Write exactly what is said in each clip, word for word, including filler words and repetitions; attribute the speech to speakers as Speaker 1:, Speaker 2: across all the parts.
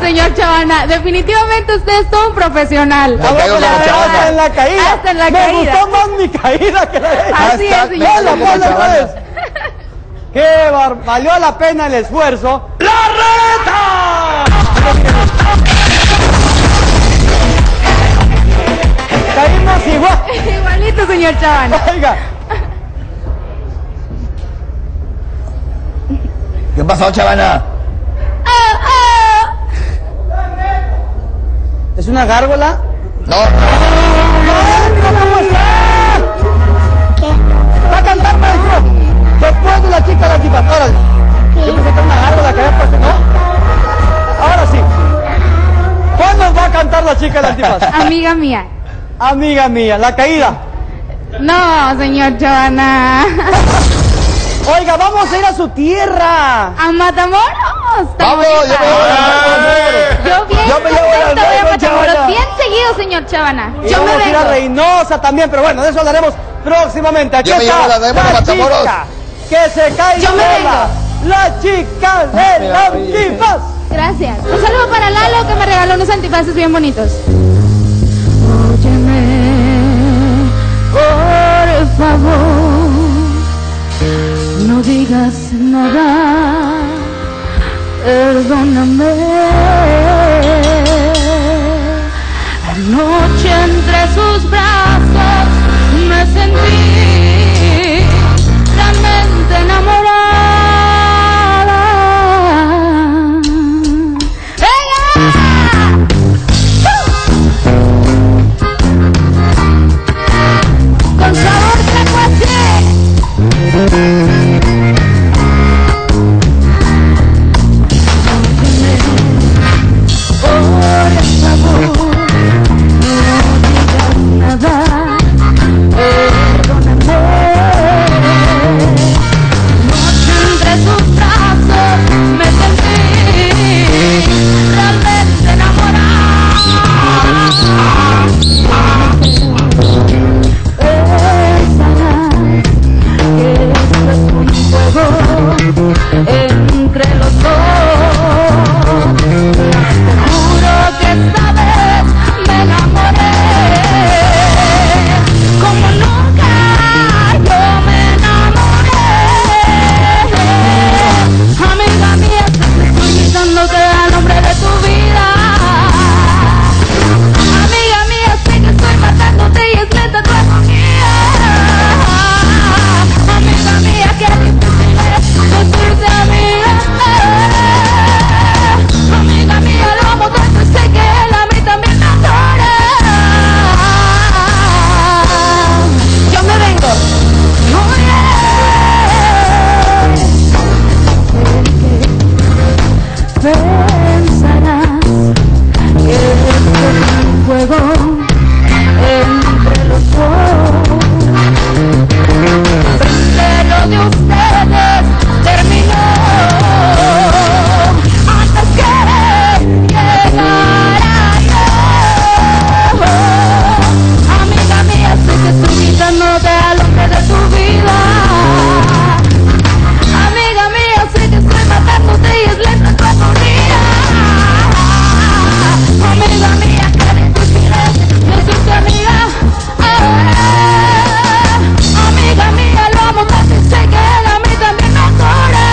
Speaker 1: señor Chavana, definitivamente usted es todo un profesional.
Speaker 2: La cayó la
Speaker 3: hasta en la caída.
Speaker 1: Hasta en la
Speaker 3: Me
Speaker 1: caída.
Speaker 3: gustó más mi caída que la de ella.
Speaker 1: Así es, señor.
Speaker 3: Ponla, ponla otra vez. ¡Qué bar... valió la pena el esfuerzo! ¡La reta! Caímos igual.
Speaker 1: Igualito, señor Chavana.
Speaker 3: Oiga.
Speaker 2: ¿Qué pasó, Chavana?
Speaker 1: Ah, ah.
Speaker 3: ¿Es una gárgola?
Speaker 2: No.
Speaker 3: ¡Maestro, cómo está! ¿Va a cantar, maestro? Después de la chica de la tipa. Órale. Yo pensé que era una gárgola que había puesto, ¿no? Ahora sí. ¿Cuándo nos va a cantar la chica de las tipas?
Speaker 1: Amiga mía.
Speaker 3: Amiga mía, la caída.
Speaker 1: No, señor Chavana.
Speaker 3: Oiga, vamos a ir a su tierra.
Speaker 1: ¿A Matamoros?
Speaker 2: Vamos, yo me llevo la
Speaker 1: Yo bien
Speaker 2: Yo me llevo la
Speaker 1: contenta voy a
Speaker 2: nueva,
Speaker 1: Matamoros.
Speaker 2: Chavana.
Speaker 1: Bien seguido, señor Chavana.
Speaker 3: Y
Speaker 1: Yo me
Speaker 3: vamos a ir a
Speaker 1: vengo.
Speaker 3: Reynosa también, pero bueno, de eso hablaremos próximamente. Aquí
Speaker 2: Yo me
Speaker 3: está
Speaker 2: llevo la nueva de Matamoros.
Speaker 3: chica que se cae
Speaker 1: Yo me
Speaker 3: sola. La chica de las tipas.
Speaker 1: Gracias. Un saludo para Lalo, que me regaló unos antifaces bien bonitos. Óyeme, por favor, no digas nada, perdóname. Anoche entre sus brazos me sentí realmente enamorada. Con sabor tlacuache. Por favor, no digas nada, perdóname. Noche entre sus brazos me sentí realmente enamorada. Entre los dos, te juro que esta vez me enamoré como nunca yo me enamoré. Amiga mía, te estoy quitándote al hombre de tu vida. Amiga mía, sé que estoy matándote y es lenta tu agonía. Amiga mía, qué difícil es decirte amiga. Amiga mía, lo amo tanto y sé que él a mí también me adora. Yo me vengo. Muy bien. Pensarás que esto es un juego entre los dos. Pero de ustedes terminó antes que llegara yo. Amiga mía, sé que estoy quitándote al hombre de tu vida. Amiga mía, sé que estoy matándote y es lenta tu agonía. Amiga mía, qué difícil es decirte amiga. Amiga mía, lo amo tanto y sé que él a mí también me adora.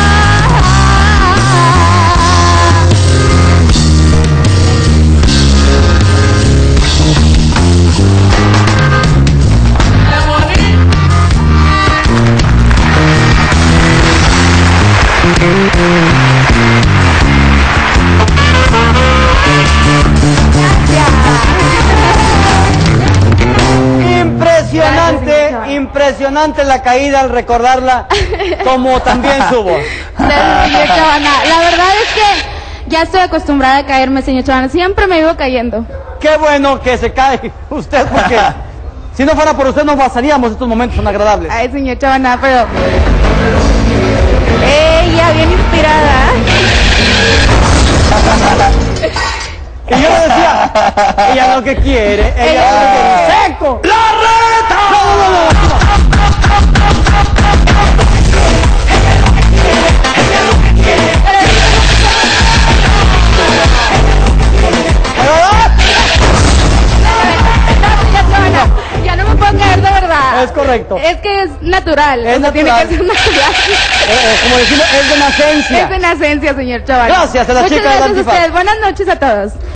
Speaker 3: Impresionante, impresionante la caída al recordarla, como también su voz.
Speaker 1: Gracias, señor Chavana. La verdad es que ya estoy acostumbrada a caerme, señor Chavana. Siempre me vivo cayendo.
Speaker 3: Qué bueno que se cae usted, porque si no fuera por usted no pasaríamos estos momentos tan agradables.
Speaker 1: Ay, señor Chavana, pero... Ella, bien inspirada.
Speaker 3: Y yo le decía, ella lo que quiere, ella lo que quiere, seco. ¡La reta! No, no, no, no. Es correcto.
Speaker 1: Es que es natural.
Speaker 3: Es
Speaker 1: o sea, tiene
Speaker 3: natural.
Speaker 1: que ser natural.
Speaker 3: Eh, eh, como decimos, es de nacencia.
Speaker 1: Es de nacencia, señor Chaval.
Speaker 3: Gracias a la
Speaker 1: Muchas
Speaker 3: chica del
Speaker 1: gracias a
Speaker 3: antifaz.
Speaker 1: ustedes. Buenas noches a todos.